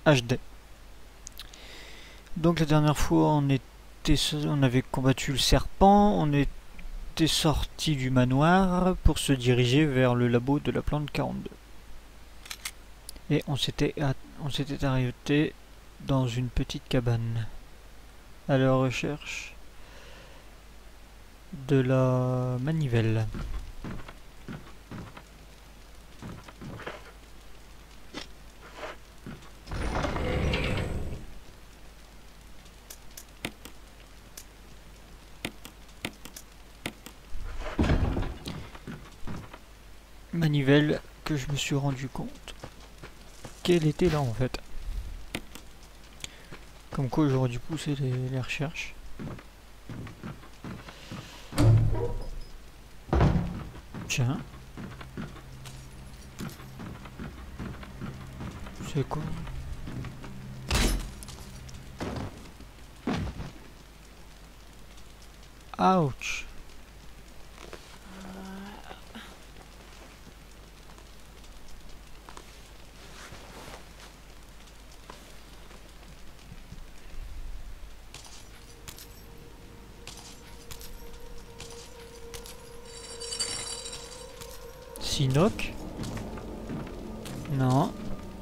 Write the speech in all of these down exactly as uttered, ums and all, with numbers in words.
H D. Donc la dernière fois on était, on avait combattu le serpent, on était sorti du manoir pour se diriger vers le labo de la plante quarante-deux. Et on s'était on s'était arrêté dans une petite cabane à la recherche de la manivelle. Manivelle que je me suis rendu compte qu'elle était là en fait. Comme quoi j'aurais dû pousser les, les recherches. Tiens. C'est quoi? Ouch. Sinoc? Non.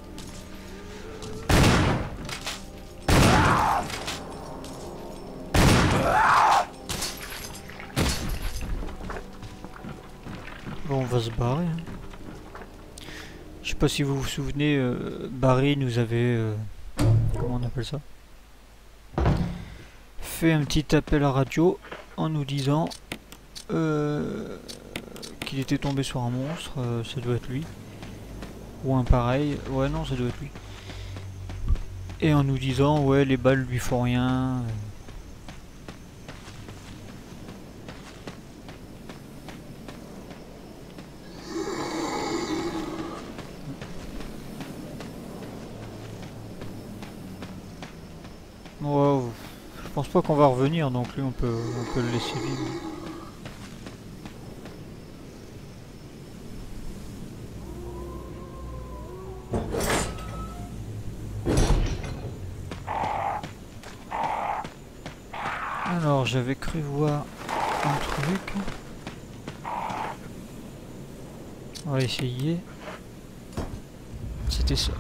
Bon, on va se barrer. Hein. Je sais pas si vous vous souvenez, euh, Barry nous avait... Euh, comment on appelle ça? Fait un petit appel à radio en nous disant euh, qu'il était tombé sur un monstre, euh, ça doit être lui. Ou un pareil, ouais non ça doit être lui. Et en nous disant ouais les balles lui font rien. Ouais, je pense pas qu'on va revenir donc lui on peut, on peut le laisser vivre. Alors j'avais cru voir un truc. On va essayer. C'était ça.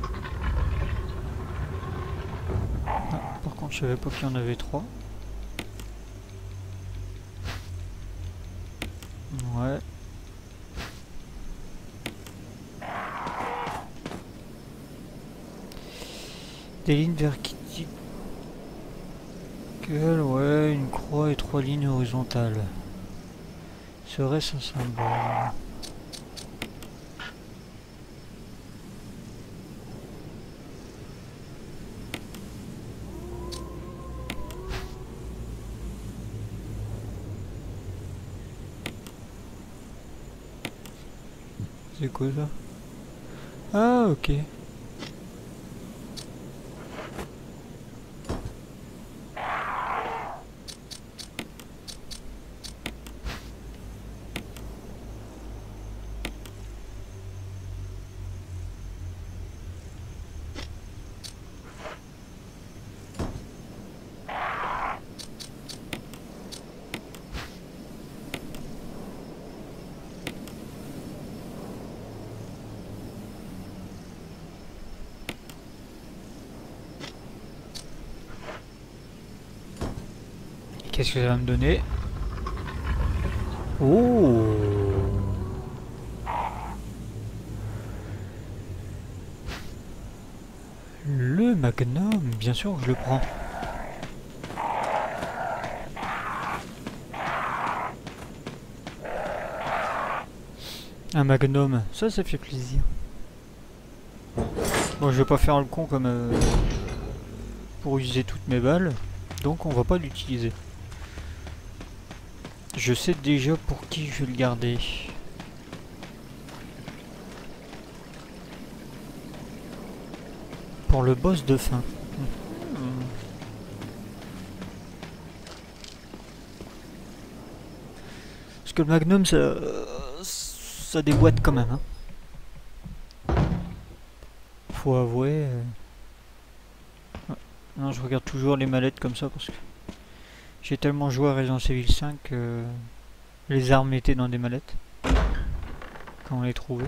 Ah, par contre je savais pas qu'il y en avait trois. Ouais. Des lignes verticales, ouais, une croix et trois lignes horizontales. Serait-ce un symbole? C'est quoi ça? Ah ok. Qu'est-ce que ça va me donner? Oh! Le Magnum, bien sûr que je le prends. Un Magnum, ça, ça fait plaisir. Bon, je vais pas faire le con comme euh, pour utiliser toutes mes balles, donc on va pas l'utiliser. Je sais déjà pour qui je vais le garder. Pour le boss de fin. Mmh. Parce que le Magnum, ça, ça déboîte quand même. Hein. Faut avouer. Euh... Non, je regarde toujours les mallettes comme ça parce que j'ai tellement joué à Resident Evil cinq que les armes étaient dans des mallettes quand on les trouvait.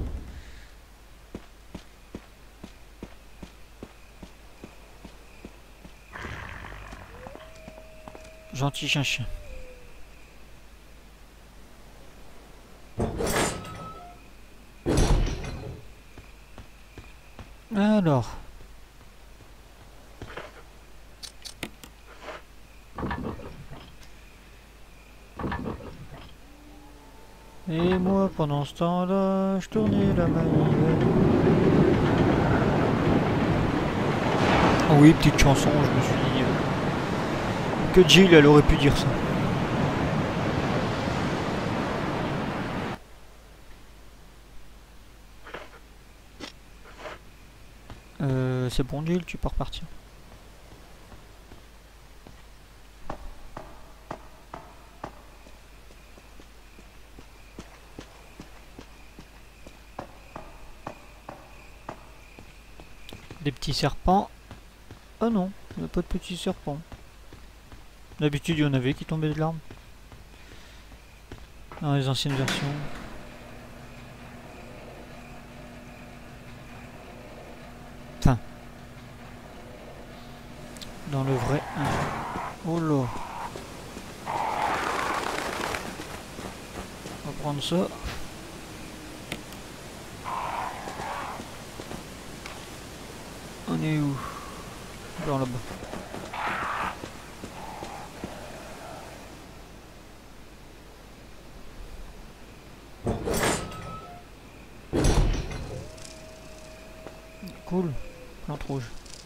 Gentil chien chien. Alors. Et moi pendant ce temps-là, je tournais la manivelle. Oh oui, petite chanson, je me suis dit euh, que Jill elle aurait pu dire ça. Euh, c'est bon Jill, tu peux repartir. Des petits serpents. Ah non, il n'y a pas de petits serpents. D'habitude il y en avait qui tombaient de l'arme. Dans les anciennes versions. Enfin. Dans le vrai un. Oh là. On va prendre ça. On est où? Genre là-bas. Cool. Plante rouge.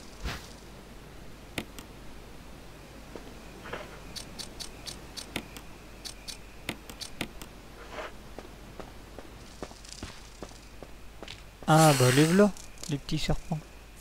Ah bah les voilà, les petits serpents.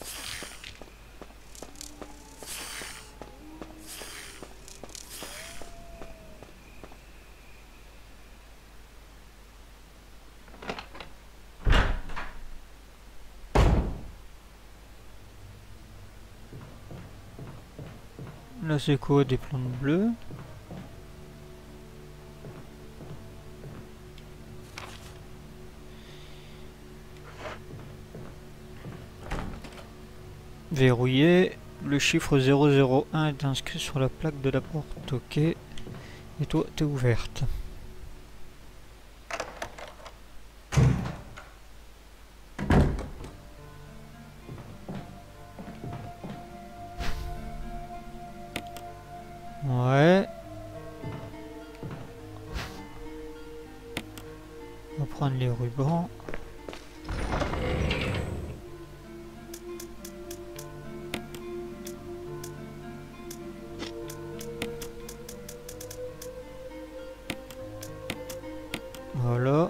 Là c'est quoi, des plantes bleues? Verrouillé. Le chiffre zéro zéro un est inscrit sur la plaque de la porte. Ok. Et toi, t'es ouverte. Ouais. On va prendre les rubans. Voilà.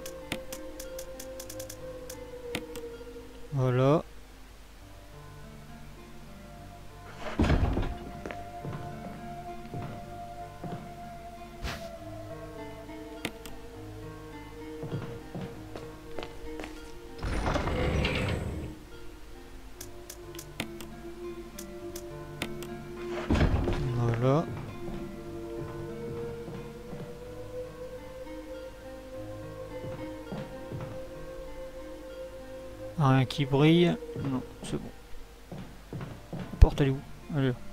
Voilà. Voilà. Rien qui brille. Non, c'est bon. La porte elle est où? Elle est là.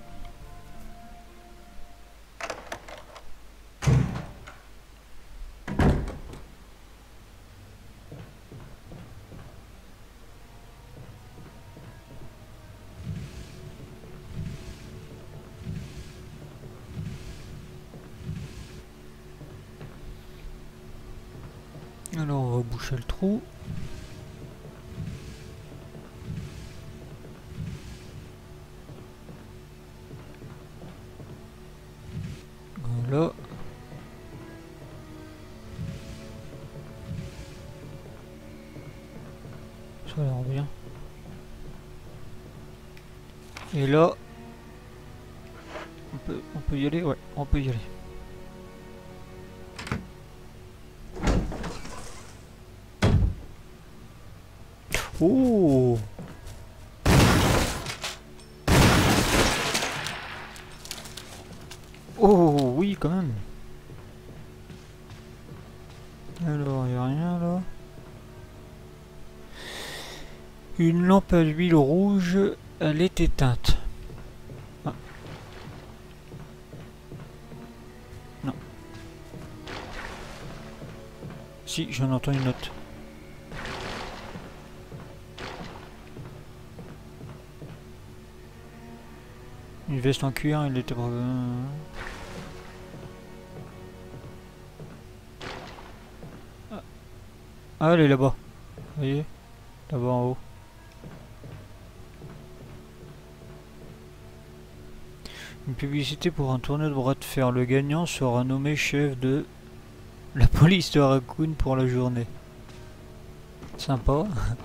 Alors on va boucher le trou. Voilà. Ça a l'air bien. Et là, on peut, on peut y aller, ouais, on peut y aller. Oh! quand même. Alors, il n'y a rien là. Une lampe à l'huile rouge, elle est éteinte. Ah. Non. Si, j'en entends une autre. Une veste en cuir, il était... Ah, ah elle est là-bas. Vous voyez? Là-bas en haut. Une publicité pour un tournoi de bras de fer. Le gagnant sera nommé chef de la police de Raccoon pour la journée. Sympa.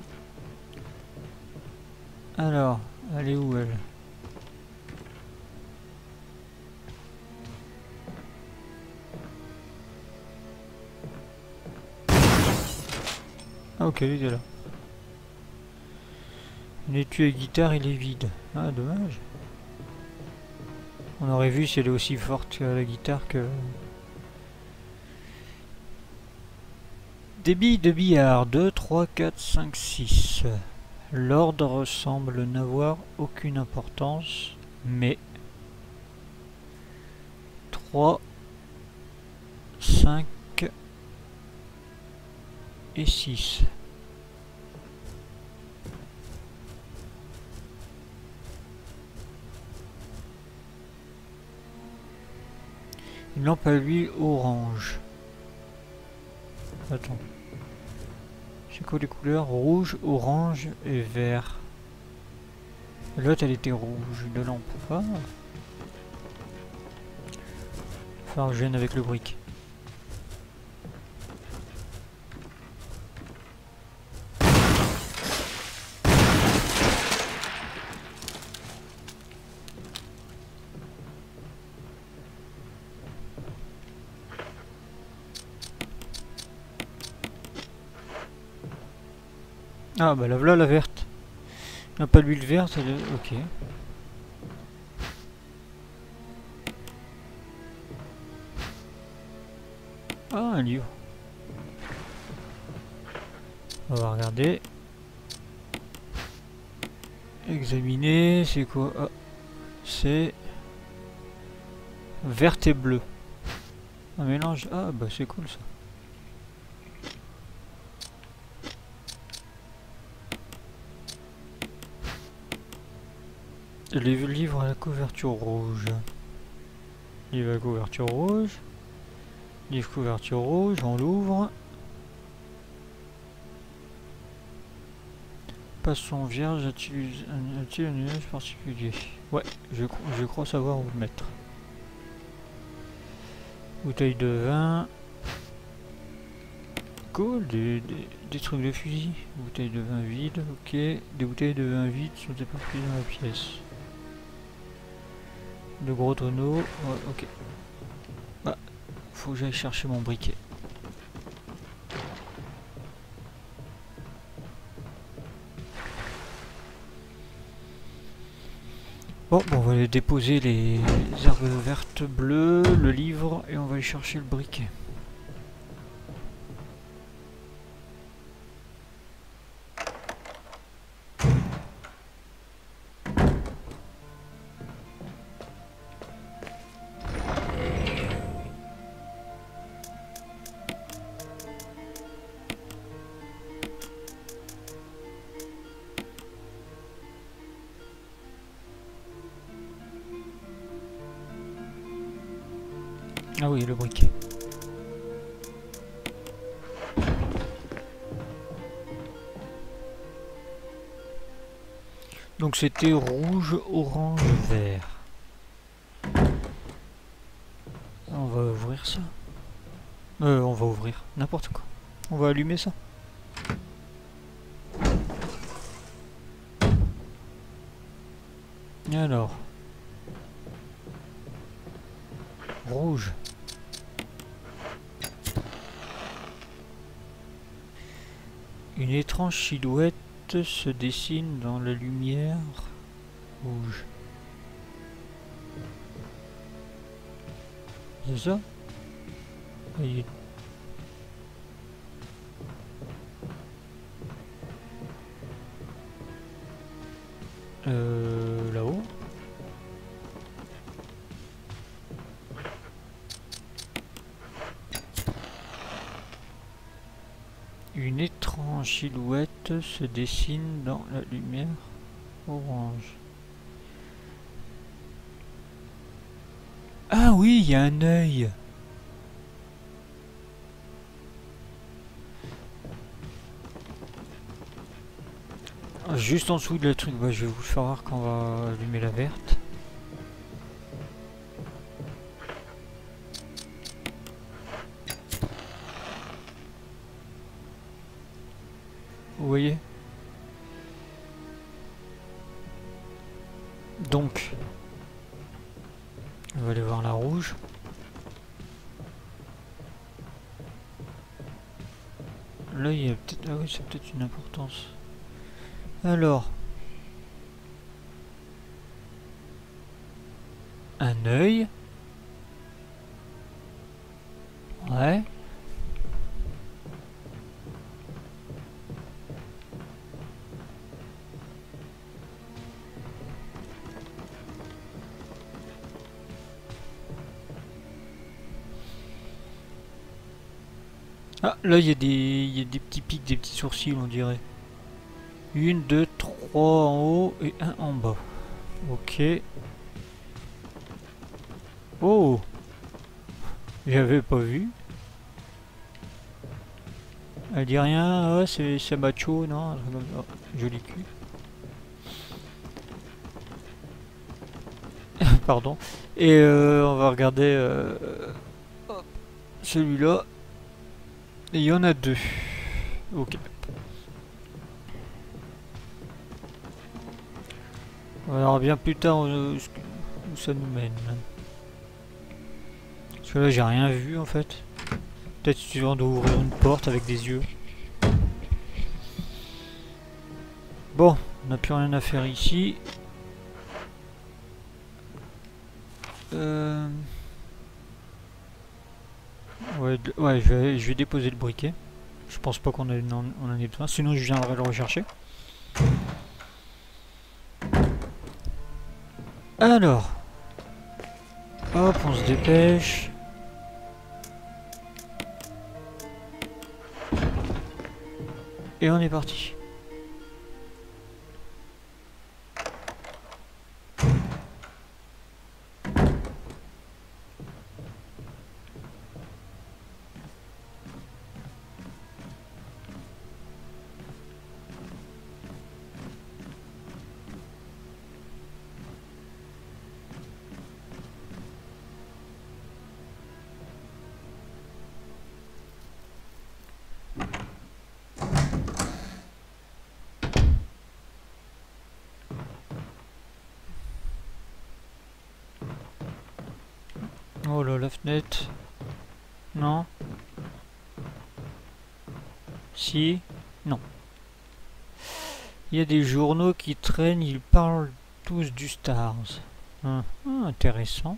Alors, elle est où elle? Ah ok, il est là. Une étui à guitare, il est vide. Ah dommage. On aurait vu si elle est aussi forte que la guitare que... Des billes de billard, deux, trois, quatre, cinq, six. L'ordre semble n'avoir aucune importance, mais... trois, cinq et six. Une lampe à huile orange. Attends. C'est quoi les couleurs? Rouge, orange et vert. L'autre elle était rouge, de lampe. Ah. Faut que je vienne avec le brick. Ah bah la voilà la verte. Non pas l'huile verte, elle est... ok. Ah un livre. On va regarder. Examiner, c'est quoi? Ah, c'est... verte et bleu. Un mélange. Ah bah c'est cool ça. Les livres à la couverture rouge. Livre à la couverture rouge. Livre couverture rouge, on l'ouvre. Passons vierge, a-t-il un nuage particulier? Ouais, je, je crois savoir où le mettre. Bouteille de vin. Cool, des, des, des trucs de fusil. Bouteille de vin vide, ok. Des bouteilles de vin vide sont éparpillées dans la pièce. De gros tonneaux, ouais, ok. Bah, faut que j'aille chercher mon briquet. Bon, bon, on va aller déposer les herbes vertes bleues, le livre, et on va aller chercher le briquet. Ah oui, le briquet. Donc c'était rouge, orange, vert. On va ouvrir ça. Euh, on va ouvrir n'importe quoi. On va allumer ça. Alors. Rouge. Une étrange silhouette se dessine dans la lumière rouge. C'est ça? Il est... Euh, là-haut. Une étrange silhouette se dessine dans la lumière orange. Ah oui, il y a un œil. Juste en dessous de le truc, bah, je vais vous le faire voir quand on va allumer la verte. Vous voyez? Donc, on va aller voir la rouge. Là, il y a peut-être... Ah oui, c'est peut-être une importance. Alors... Un œil. Ouais. Ah, là, il y a des, il y a des petits pics, des petits sourcils, on dirait. Une, deux, trois en haut et un en bas. Ok. Oh! J'avais pas vu. Elle dit rien, oh, c'est macho, non? Oh, joli cul. Pardon. Et euh, on va regarder euh, celui-là. Et il y en a deux. Ok. On verra bien plus tard où, où ça nous mène. Parce que là j'ai rien vu en fait. Peut-être suffisant d'ouvrir une porte avec des yeux. Bon, on n'a plus rien à faire ici. Euh... Ouais, ouais je, vais, je vais déposer le briquet. Je pense pas qu'on en, on en ait besoin, sinon je viendrai le rechercher. Alors, hop, on se dépêche. Et on est parti. Oh là, la fenêtre. Non. Si. Non. Il y a des journaux qui traînent, ils parlent tous du Stars. Hum, hum, intéressant.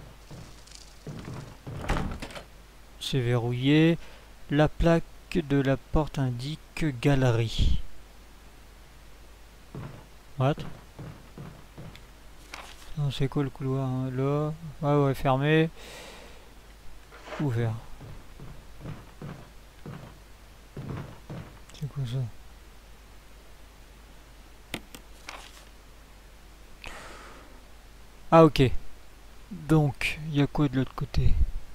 C'est verrouillé. La plaque de la porte indique galerie. What? C'est quoi le couloir hein, là? Ah ouais, fermé. Ouvert. C'est quoi ça? Ah ok. Donc, il y a quoi de l'autre côté?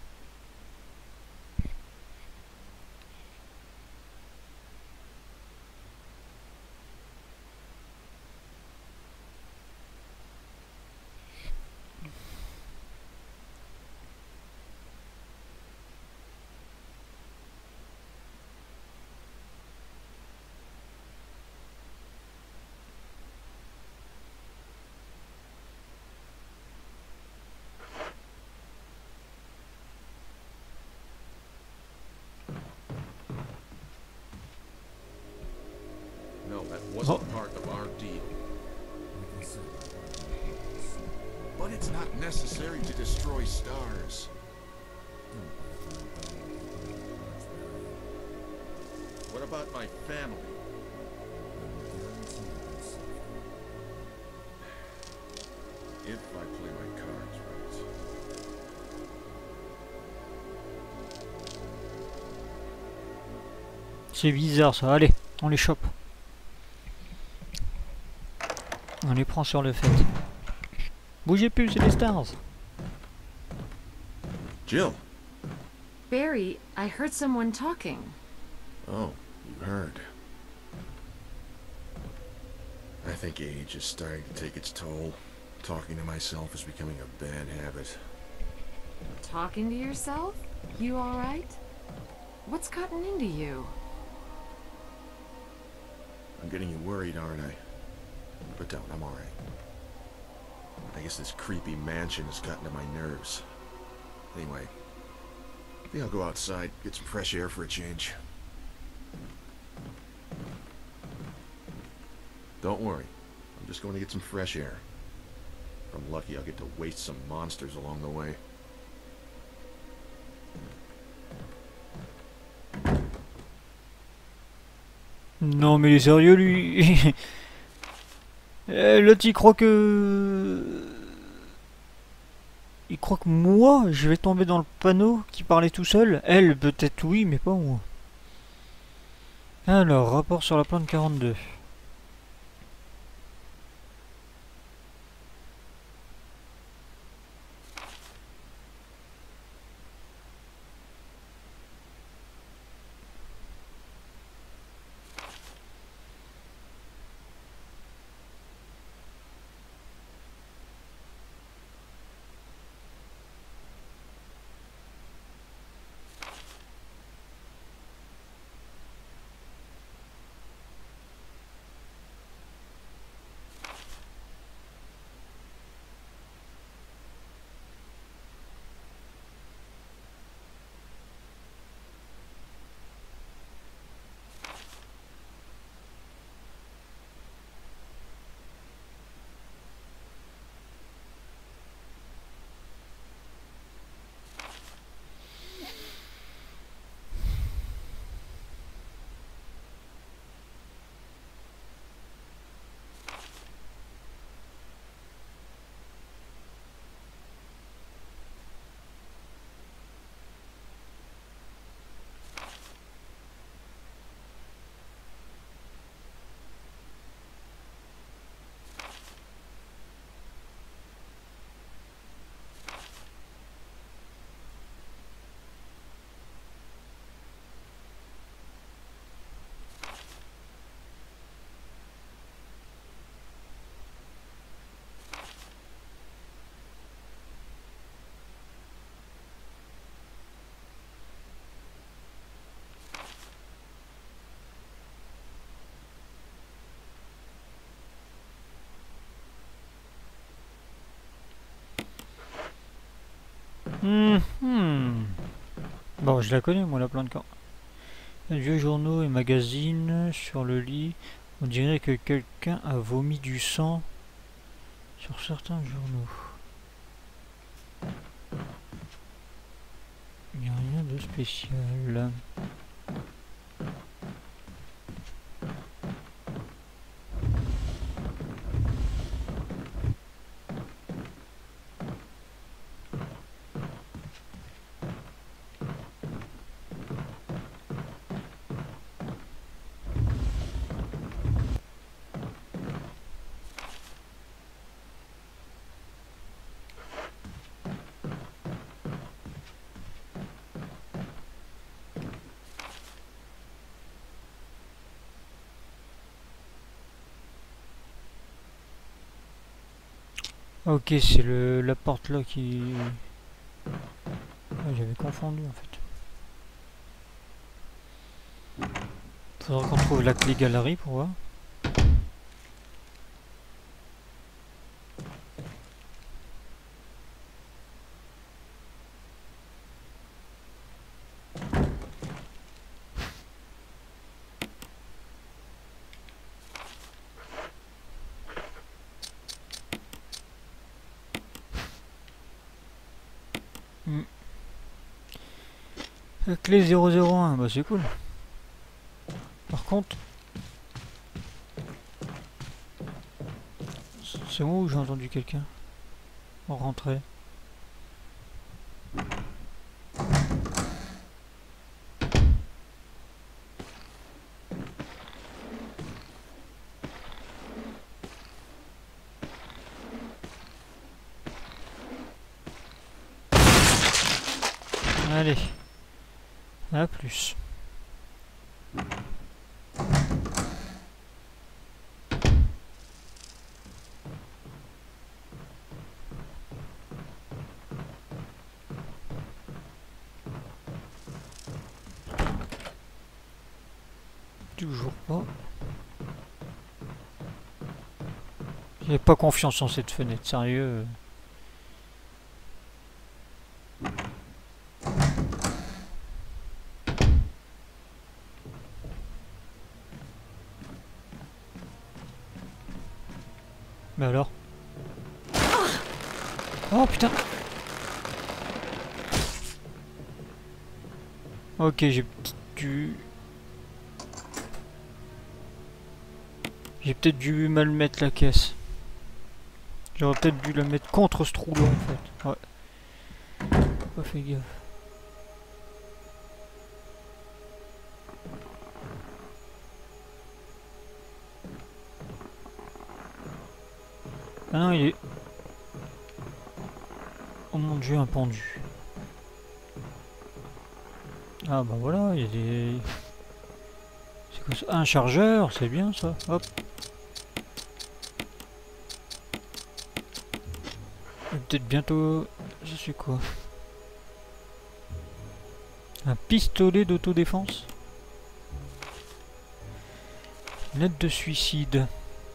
Wasn't oh. part of our deal. But it's not necessary to destroy stars. about my family? If I play my cards right. C'est bizarre ça, allez, on les chope. On les prend sur le fait. Bougez plus, c'est les stars. Jill. Barry, I heard someone talking. Oh, you heard. I think age is starting to take its toll. Talking to myself is becoming a bad habit. Talking to yourself? You alright? What's gotten into you? I'm getting you worried, aren't I? But don't, I'm alright. I guess this creepy mansion has gotten to my nerves. Anyway, I think I'll go outside, get some fresh air for a change. Don't worry, I'm just going to get some fresh air. If I'm lucky, I'll get to waste some monsters along the way. Non mais il est sérieux lui. Eh, l'autre il croit que... Il croit que moi je vais tomber dans le panneau qui parlait tout seul. Elle peut-être oui mais pas moi. Alors, rapport sur la plante quarante-deux. Hum, hum. Bon, je la connais, moi, la plante quand. Vieux journaux et magazines sur le lit. On dirait que quelqu'un a vomi du sang sur certains journaux. Il n'y a rien de spécial. Ok, c'est le la porte là qui... Ah, j'avais confondu en fait. Faudra qu'on trouve la clé galerie pour voir. Hmm. La clé zéro zéro un, bah c'est cool. contre... C'est moi où j'ai entendu quelqu'un rentrer? Allez, à plus. Toujours pas. J'ai pas confiance en cette fenêtre, sérieux. Mais alors? Oh putain! Ok, j'ai peut-être dû... J'ai peut-être dû mal mettre la caisse. J'aurais peut-être dû la mettre contre ce trou-là en fait. Ouais. Pas fait gaffe. Ah non, il est... Oh mon dieu, un pendu. Ah bah voilà, il y a des... C'est quoi ça? Un chargeur, c'est bien ça. Hop. Peut-être bientôt... Je sais quoi. Un pistolet d'autodéfense. Une aide de suicide.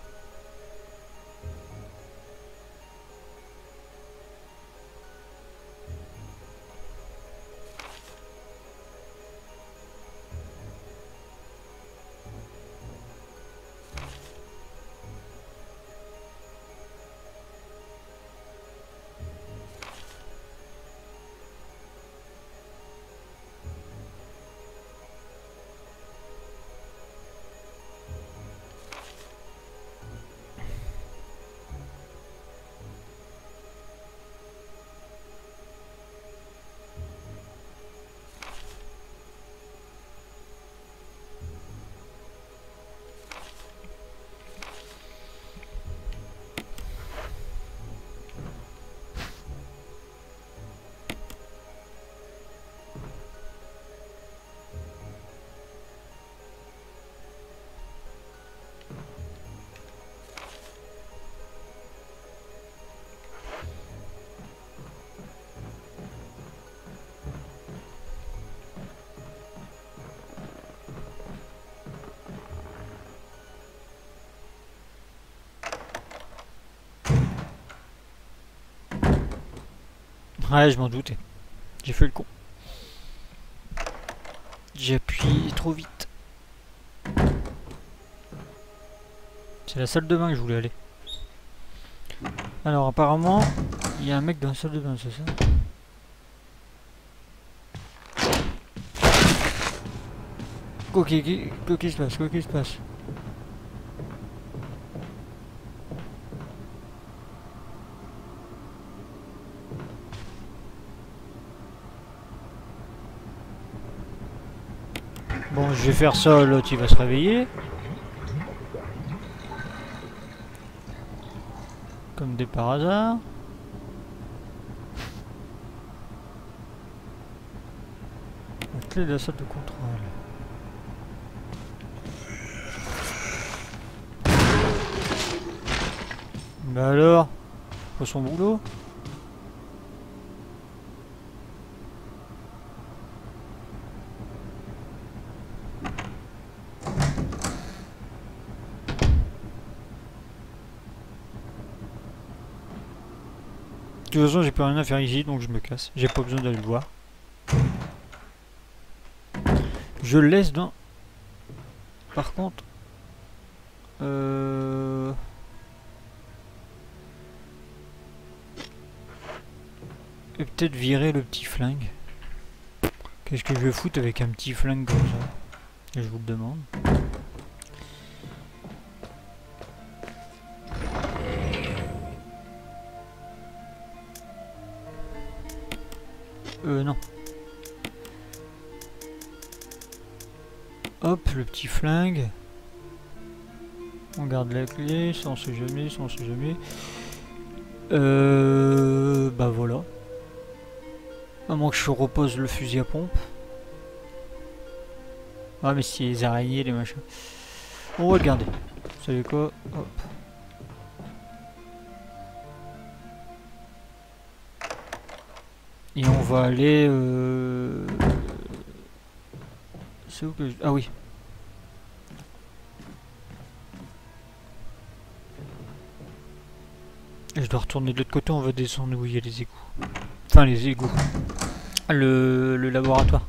Ouais, je m'en doutais. J'ai fait le con. J'ai appuyé trop vite. C'est la salle de bain que je voulais aller. Alors apparemment, il y a un mec dans la salle de bain, c'est ça? Quoi qui se passe? Quoi qui se passe? Bon, je vais faire ça, l'autre il va se réveiller. Comme des par hasard. La clé de la salle de contrôle. Bah alors, pas son boulot? De toute façon, j'ai plus rien à faire ici, donc je me casse. J'ai pas besoin d'aller le voir. Je le laisse dans... Par contre... Euh... Et peut-être virer le petit flingue. Qu'est-ce que je vais foutre avec un petit flingue comme ça? Et je vous le demande. Euh, non. Hop, le petit flingue. On garde la clé, ça on sait jamais, ça on sait jamais. Euh... Bah voilà. À moins que je repose le fusil à pompe. Ah mais si les araignées, les machins. On va le garder. Vous savez quoi? Hop. Et on va aller... Euh... C'est où que je... Ah oui. Et je dois retourner de l'autre côté, on va descendre où il y a les égouts. Enfin les égouts. Le, le laboratoire.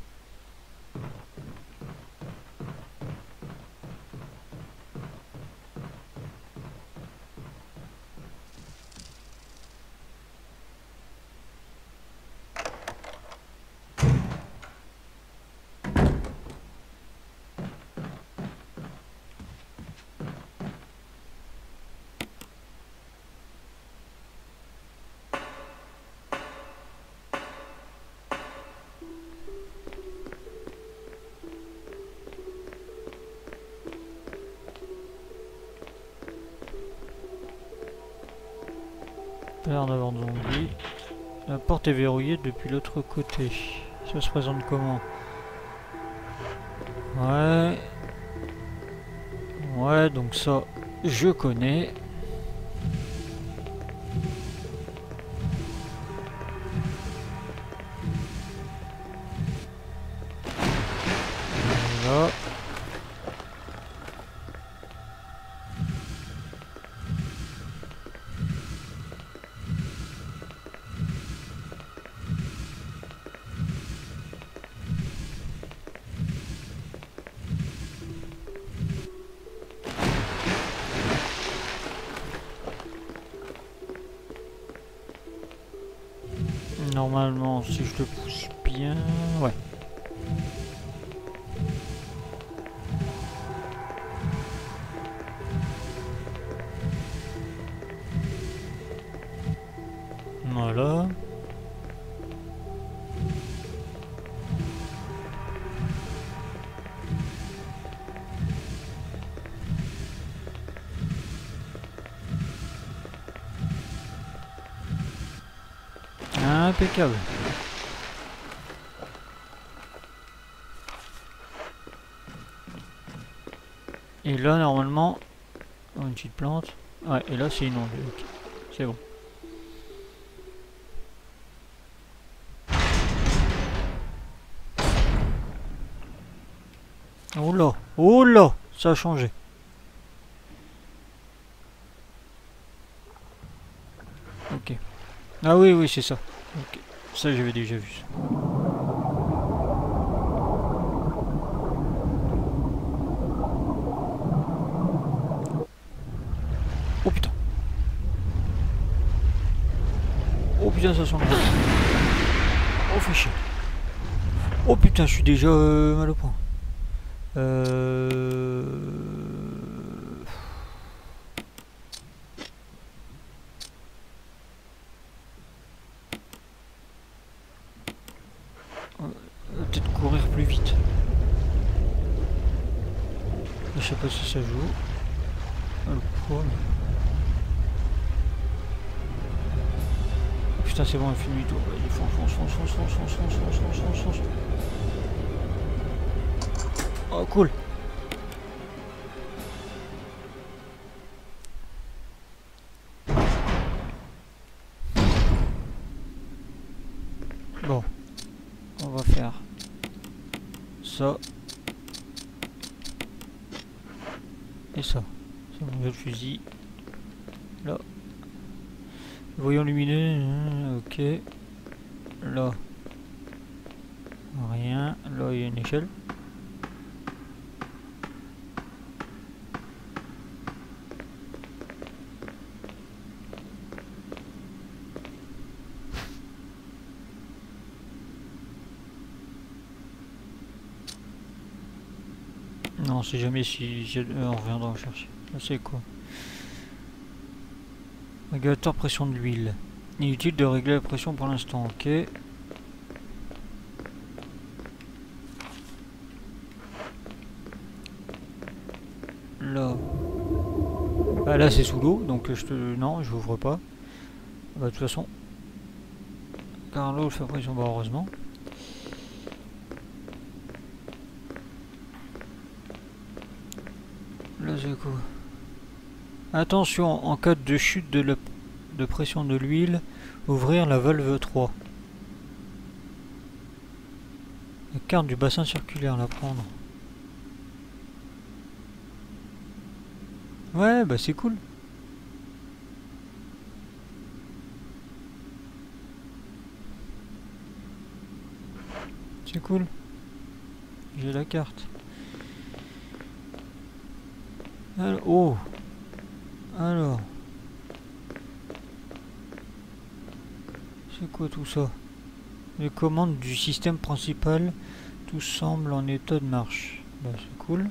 L'air d'avoir de zombies. La porte est verrouillée depuis l'autre côté. Ça se présente comment? Ouais. Ouais, donc ça, je connais. Voilà. Normalement, si je le pousse bien... Ouais. Voilà. Impeccable. Et là, normalement, oh, une petite plante. Ouais, et là, c'est inondé. Okay. C'est bon. Oh là, oh là, ça a changé. Ok. Ah oui, oui, c'est ça. Ok. Ça, j'avais déjà vu ça. Oh putain. Oh putain, ça sent le... Oh, fait chier. Oh putain, je suis déjà euh, mal au point. Euh... Peut-être courir plus vite. Je sais pas si ça joue. Ah, le poids, mais... Putain, c'est bon, il fait nuit tour. Il fonce, fonce, fonce, fonce, fonce, fonce, fonce, fonce, fonce, fonce, fonce. Oh, cool. Bon, on va faire ça et ça. C'est mon jeu de fusil. Là. Voyons lumineux. Ok. Là. Rien. Là, il y a une échelle. Non, on sait jamais si, si euh, on reviendra chercher. Là, c'est quoi? Régulateur pression de l'huile. Inutile de régler la pression pour l'instant, ok. Là. Bah là c'est sous l'eau, donc je te... Non, je ouvre pas. Bah de toute façon. Car l'eau fait pression, bah heureusement. Là c'est quoi? Attention, en cas de chute de, la... de pression de l'huile, ouvrir la valve trois. La carte du bassin circulaire, la prendre. Ouais, bah c'est cool. C'est cool. J'ai la carte. Alors, oh. Alors. C'est quoi tout ça? Les commandes du système principal. Tout semble en état de marche. Bah c'est cool.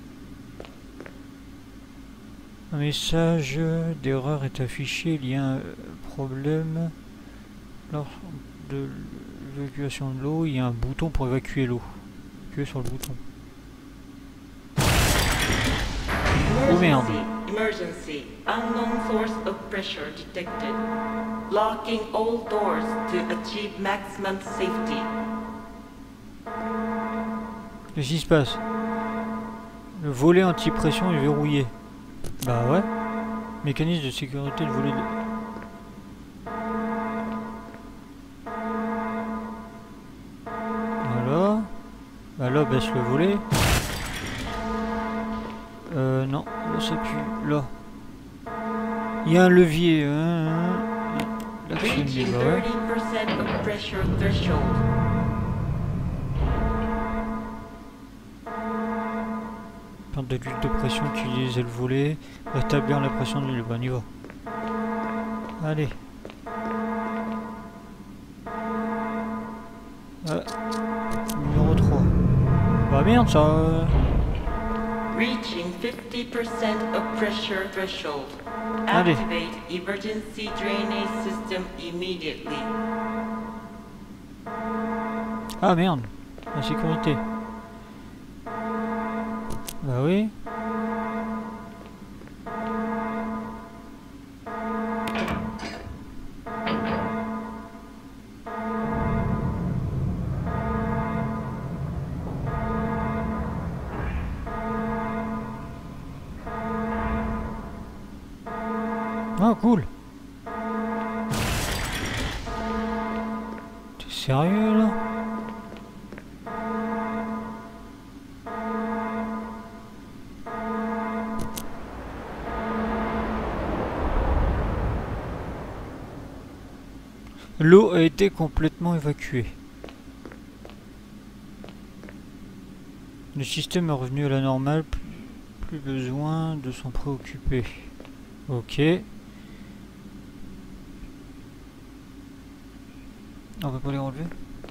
Un message d'erreur est affiché. Il y a un problème lors de l'évacuation de l'eau. Il y a un bouton pour évacuer l'eau. Appuyer sur le bouton. Oh merde. Emergency. Unknown source of pressure detected. Locking all doors to achieve maximum safety. Qu'est-ce qui se passe? Le volet anti-pression est verrouillé. Bah ouais. Mécanisme de sécurité, le volet de... Voilà. Bah là, baisse le volet. Euh, non. Là, c'est plus... Là. Il y a un levier. Hein, hein. Là, c'est Reaching bah ouais. thirty percent of pressure threshold. Perte de l'huile de pression, utiliser le volet. Rétablir la pression de l'huile. Bah, on y va. Allez. Voilà. Numéro trois. Bah merde ça. Euh... Reaching fifty percent of pressure threshold. Allez. Activate emergency drainage system immediately. Ah merde. La sécurité. Bah oui. Ah cool. T'es sérieux là? L'eau a été complètement évacuée. Le système est revenu à la normale, plus, plus besoin de s'en préoccuper. Ok. On peut pas les relever?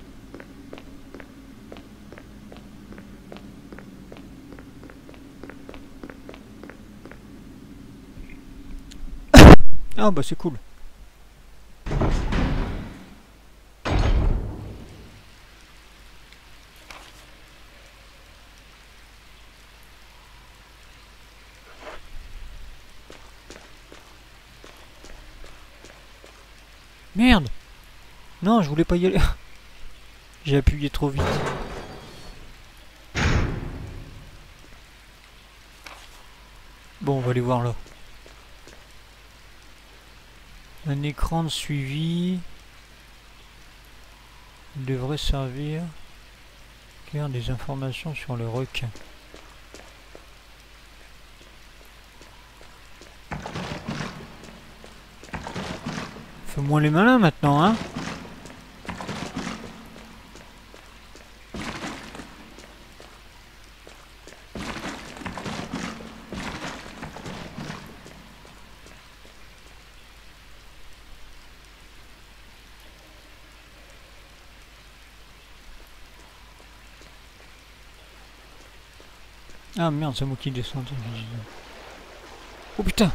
Ah bah c'est cool. Merde! Non, je voulais pas y aller. J'ai appuyé trop vite. Bon, on va aller voir là. Un écran de suivi. Il devrait servir. Car des informations sur le requin. Fais moins les malins maintenant, hein. Ah merde, c'est moi qui descends. Oh putain!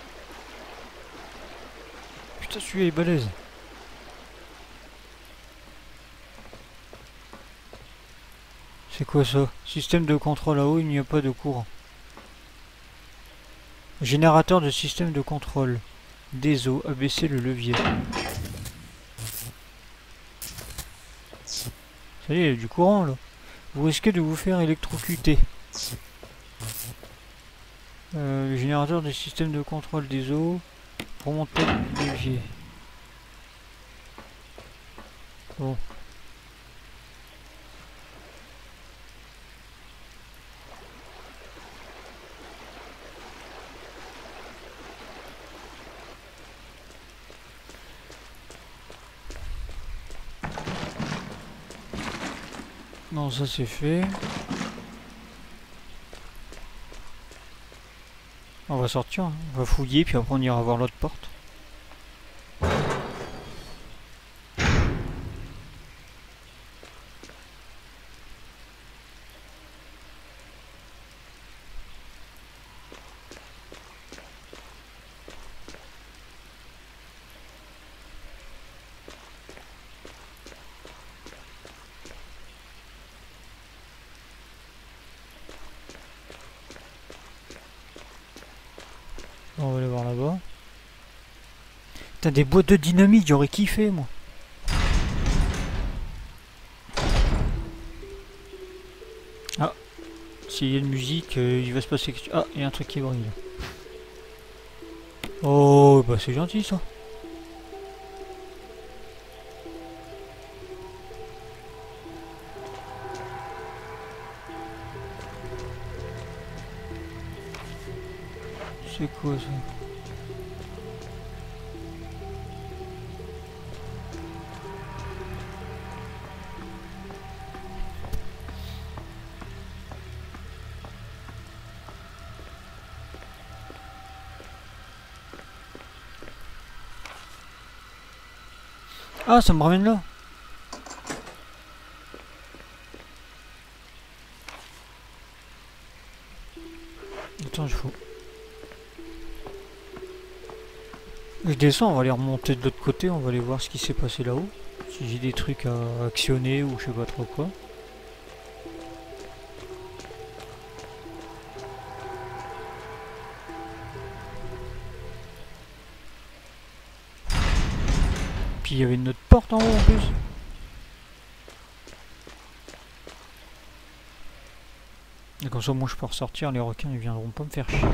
Putain, celui-là est balèze. C'est quoi ça? Système de contrôle à eau, il n'y a pas de courant. Générateur de système de contrôle des eaux. Abaisser le levier. Ça y est, il y a du courant là. Vous risquez de vous faire électrocuter. Euh, le générateur des systèmes de contrôle des eaux. Remonter le levier. Bon. Non, ça c'est fait. On va sortir, hein. On va fouiller, puis après on ira voir l'autre porte. On va aller voir là-bas. T'as des boîtes de dynamite, j'aurais kiffé moi. Ah, s'il y a une musique, euh, il va se passer quelque chose. Ah, il y a un truc qui brille. Oh, bah c'est gentil ça. C'est quoi ça? Ah, ça me ramène là. Attends, je faut. Je descends, on va aller remonter de l'autre côté, on va aller voir ce qui s'est passé là-haut. Si j'ai des trucs à actionner ou je sais pas trop quoi. Puis il y avait une autre porte en haut en plus. Et comme ça moi je peux ressortir, les requins ils viendront pas me faire chier.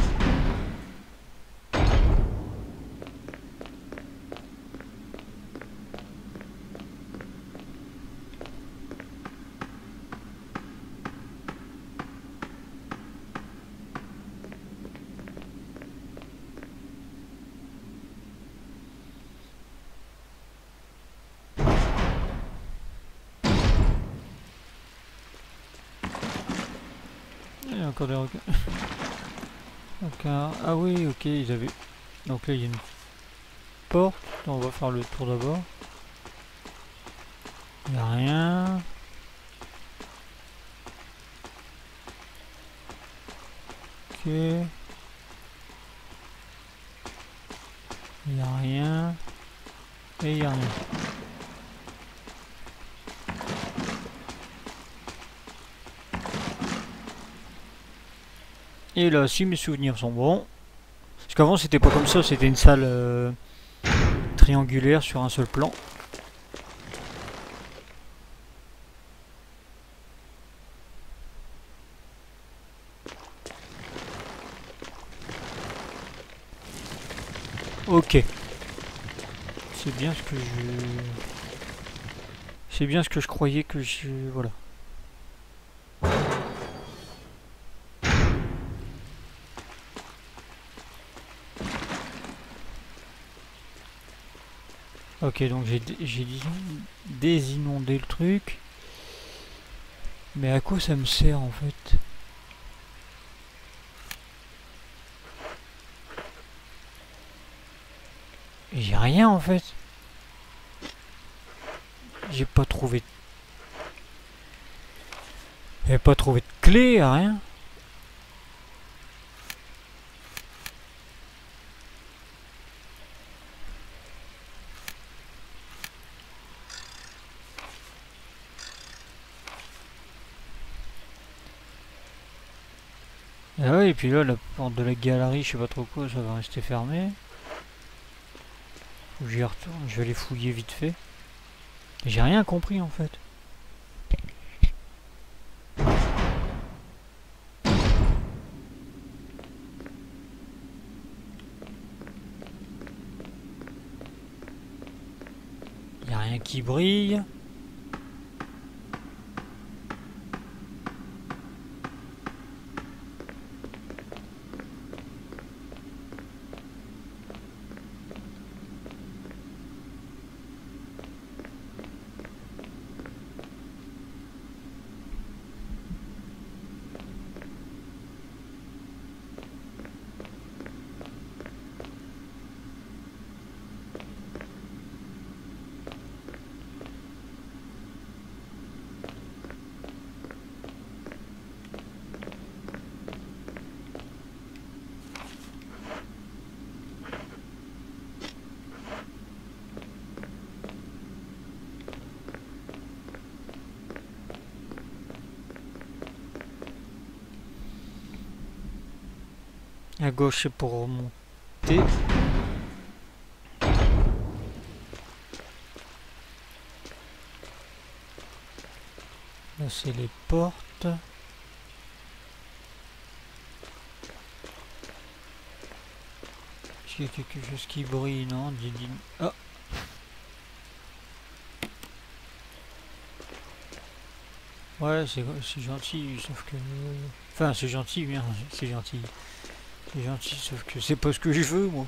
Il y a encore des requins. Okay. Ah oui, ok, ils avaient... Donc là il y a une porte, on va faire le tour d'abord. Il n'y a rien. Ok. Il n'y a rien. Et il n'y a rien. Et là, si mes souvenirs sont bons, parce qu'avant c'était pas comme ça, c'était une salle euh, triangulaire sur un seul plan. Ok. C'est bien ce que je... C'est bien ce que je croyais que je... Voilà. Ok, donc j'ai désinondé le truc. Mais à quoi ça me sert en fait? J'ai rien en fait. J'ai pas trouvé... J'ai pas trouvé de clé, rien. Ah ouais, et puis là, la porte de la galerie, je sais pas trop quoi, ça va rester fermé. Faut que j'y retourne, je vais aller fouiller vite fait. J'ai rien compris en fait. Y a rien qui brille. À gauche c'est pour remonter. Là c'est les portes. Est-ce qu'il y a quelque chose qui brille? Non, dis, dis... Ah. Ouais, c'est gentil, sauf que... Enfin, c'est gentil, bien, c'est gentil. C'est gentil, sauf que c'est pas ce que je veux, moi.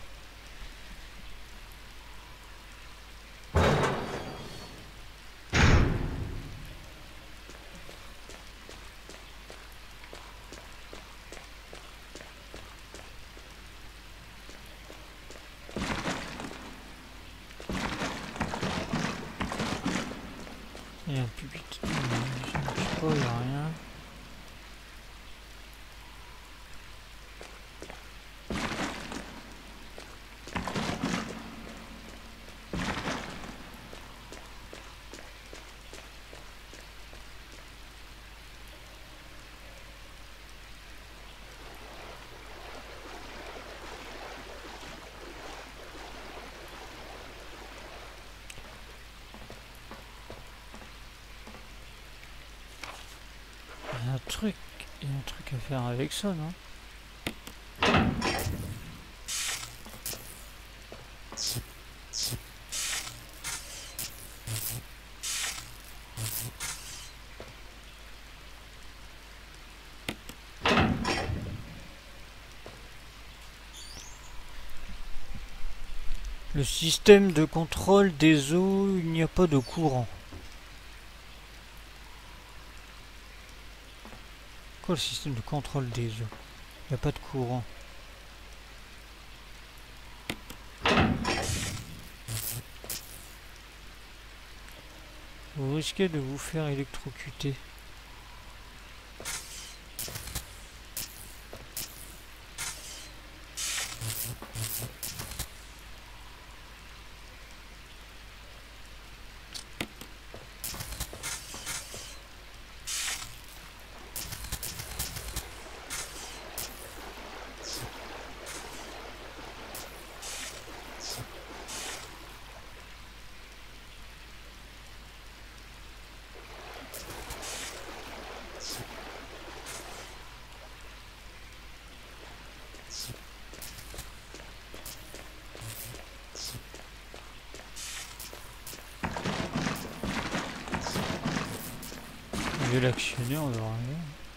Il y a un public. Je ne sais pas, il n'y a rien. Il y a un truc, il y a un truc à faire avec ça, non? Le système de contrôle des eaux, il n'y a pas de courant. Quoi le système de contrôle des eaux? Il n'y a pas de courant. Vous risquez de vous faire électrocuter. Je vais l'actionner, on verra rien.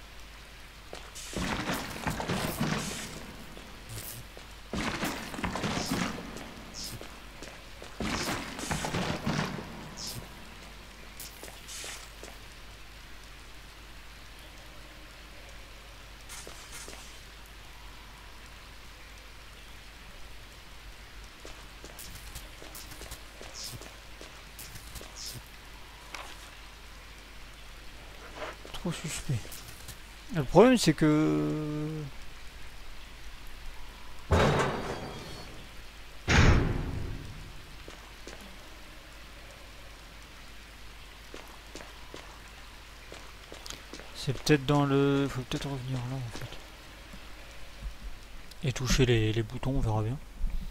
Suspect. Le problème c'est que c'est peut-être dans le... Faut peut-être revenir là en fait. Et toucher les, les boutons, on verra bien.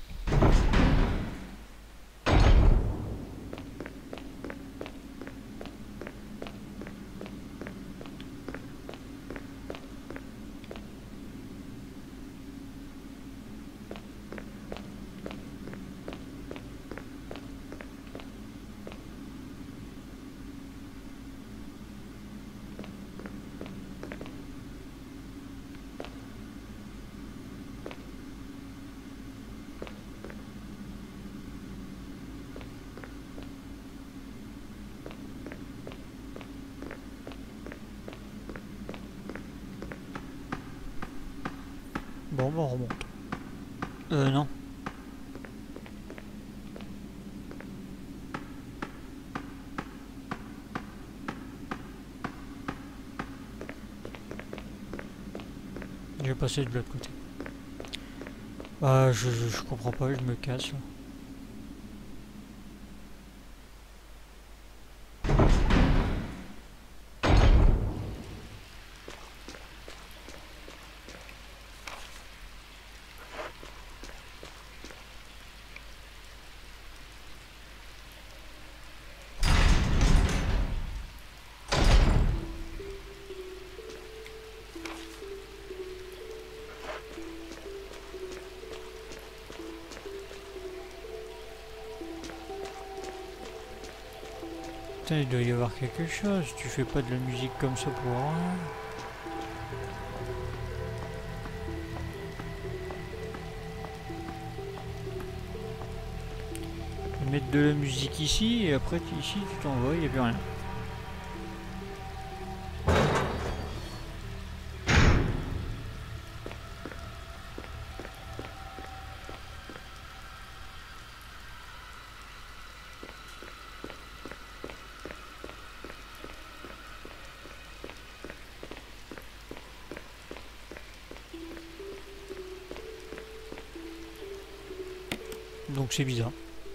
Bon, bon, on remonte. Euh, non. Je vais passer de l'autre côté. Ah, je, je, je comprends pas, je me casse là. Putain, il doit y avoir quelque chose. Tu fais pas de la musique comme ça pour rien. Mettre de la musique ici et après ici tu t'envoies, il n'y a plus rien. Donc c'est bizarre.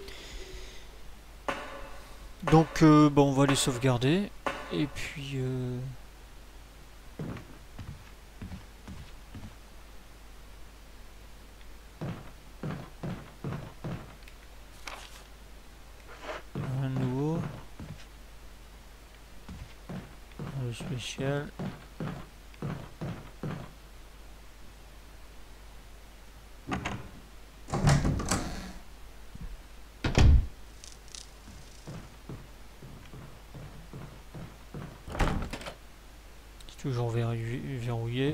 Donc euh, bon, on va les sauvegarder et puis euh... un nouveau le spécial. Toujours verrouillé.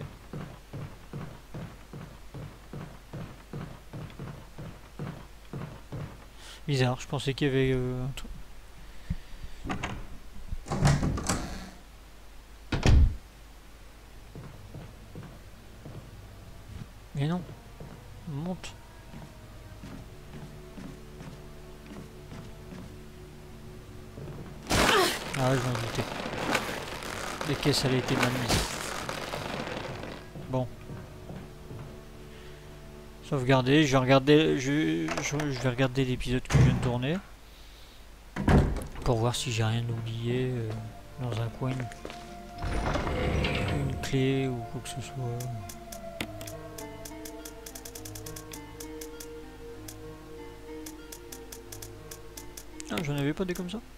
Bizarre, je pensais qu'il y avait euh, un truc. Mais non, monte. Ah, je m'en doutais. Les caisses allaient été mal mises. Bon. Sauvegarder, je vais regarder, je, je, je vais regarder l'épisode que je viens de tourner. Pour voir si j'ai rien oublié euh, dans un coin. Une, une clé ou quoi que ce soit. Ah, j'en avais pas des comme ça.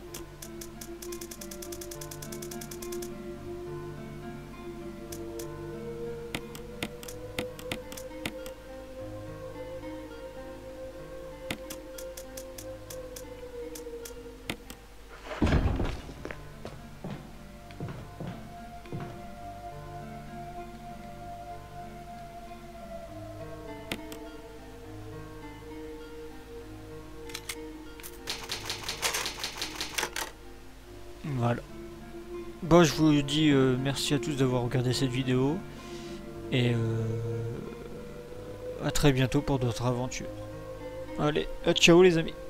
Voilà. Bon, je vous dis euh, merci à tous d'avoir regardé cette vidéo. Et euh, à très bientôt pour d'autres aventures. Allez, ciao les amis.